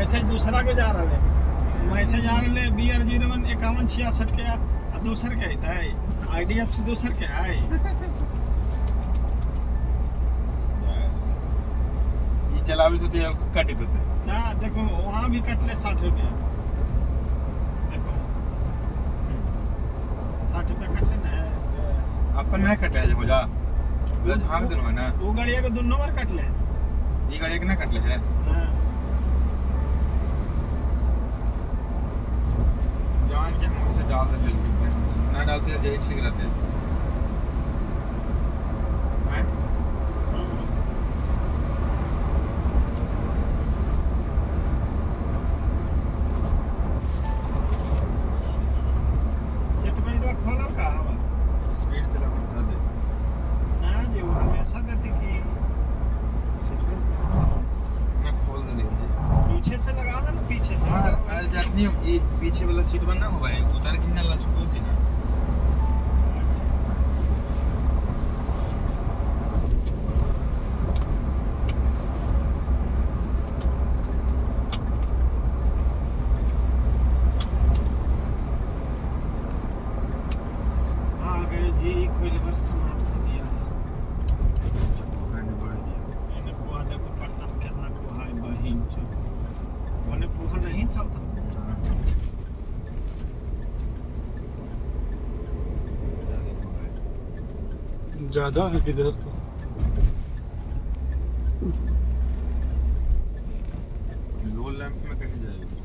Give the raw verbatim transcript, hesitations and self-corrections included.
message दूसरा के जा रहे मैसेज आ रहे बी आर जीरो वन इक्यावन छियासठ के आ दूसर के है आई डी एफ सी दूसर के है ये चलावे से तो कट ही देते हाँ देखो वहाँ भी कट ले साठ रुपया देखो साठ रुपया कट लेना है अपन नहीं कटे हो जा वो झांक देना है ना वो गाड़िया के दोनों बार कट ले ये गाड़ी के ना कट ले है हाँ जान के हम उसे डाल दे ना डालते हैं यही ठीक रहते हैं सीट बेल्ट खोलो का हवा स्पीड चला बता दे ना जी वो हमेशा देती कि सीट बेल्ट ना खोल दे पीछे से लगा दे ना पीछे से अरे जातनी ये पीछे वाला सीट बना हुआ है उतार के ना ला सुकून थी ना जी कोई लेवर समाप्त हो दिया गाड़ी बढ़ गया मैंने कुआ देखो पटना में कितना कुआ है बहिन चो मैंने कुआ नहीं था तो ज्यादा है इधर तो लो लैंप में कहीं जाएगी